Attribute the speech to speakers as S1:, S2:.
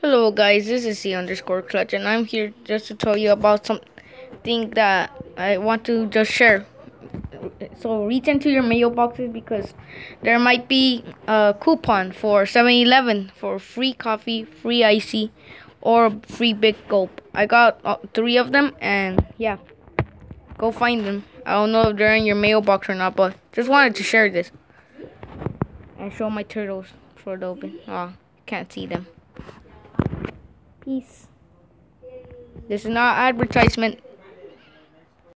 S1: Hello guys, this is C_clutch and I'm here just to tell you about something that I want to just share. So reach into your mailboxes because there might be a coupon for 7-Eleven for free coffee, free icy, or free big gulp. I got three of them and yeah, go find them. I don't know if they're in your mailbox or not, but just wanted to share this and show my turtles for the open. Oh, can't see them. Peace. This is not advertisement.